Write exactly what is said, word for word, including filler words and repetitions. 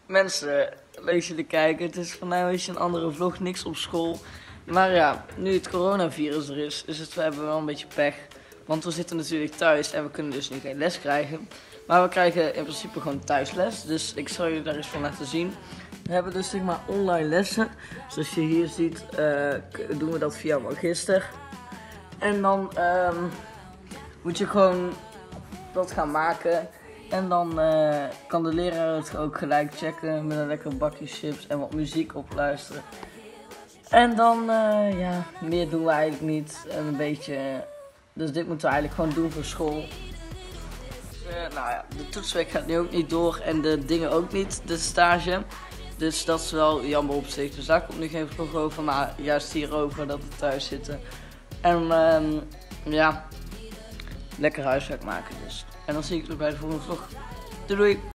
Mensen, leuk jullie kijken. Het is voor mij een beetje een andere vlog, niks op school. Maar ja, nu het coronavirus er is, is het, we hebben wel een beetje pech. Want we zitten natuurlijk thuis en we kunnen dus nu geen les krijgen. Maar we krijgen in principe gewoon thuisles. Dus ik zal jullie daar eens van laten zien. We hebben dus zeg maar online lessen. Zoals je hier ziet uh, doen we dat via Magister. En dan um, moet je gewoon dat gaan maken. En dan uh, kan de leraar het ook gelijk checken met een lekker bakje chips en wat muziek opluisteren. En dan, uh, ja, meer doen we eigenlijk niet. En een beetje, dus dit moeten we eigenlijk gewoon doen voor school. Dus, uh, nou ja, de toetsweek gaat nu ook niet door en de dingen ook niet, de stage. Dus dat is wel jammer op zich. Dus daar komt nu geen vlog over, maar juist hierover dat we thuis zitten. En um, ja, lekker huiswerk maken dus. En dan zie ik jullie bij de volgende vlog. Doei doei!